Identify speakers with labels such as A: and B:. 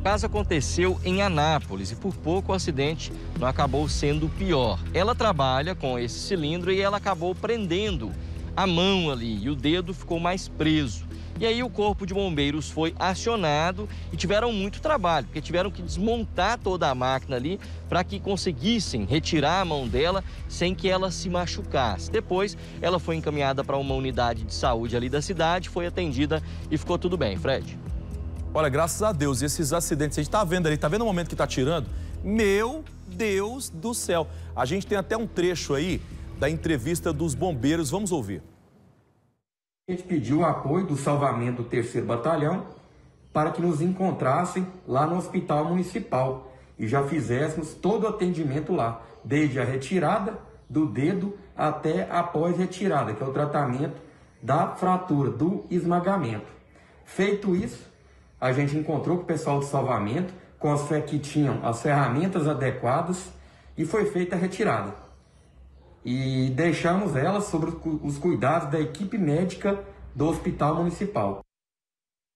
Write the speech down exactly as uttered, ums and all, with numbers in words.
A: caso aconteceu em Anápolis e por pouco o acidente não acabou sendo pior. Ela trabalha com esse cilindro e ela acabou prendendo a mão ali e o dedo ficou mais preso. E aí o corpo de bombeiros foi acionado e tiveram muito trabalho, porque tiveram que desmontar toda a máquina ali para que conseguissem retirar a mão dela sem que ela se machucasse. Depois ela foi encaminhada para uma unidade de saúde ali da cidade, foi atendida e ficou tudo bem. Fred?
B: Olha, graças a Deus, esses acidentes, a gente tá vendo ali, tá vendo o momento que tá tirando? Meu Deus do céu! A gente tem até um trecho aí da entrevista dos bombeiros, vamos ouvir.
C: A gente pediu o apoio do salvamento do terceiro Batalhão para que nos encontrassem lá no Hospital Municipal e já fizéssemos todo o atendimento lá, desde a retirada do dedo até após retirada, que é o tratamento da fratura, do esmagamento. Feito isso, a gente encontrou com o pessoal do salvamento, com as que tinham as ferramentas adequadas e foi feita a retirada. E deixamos elas sob os cuidados da equipe médica do Hospital Municipal.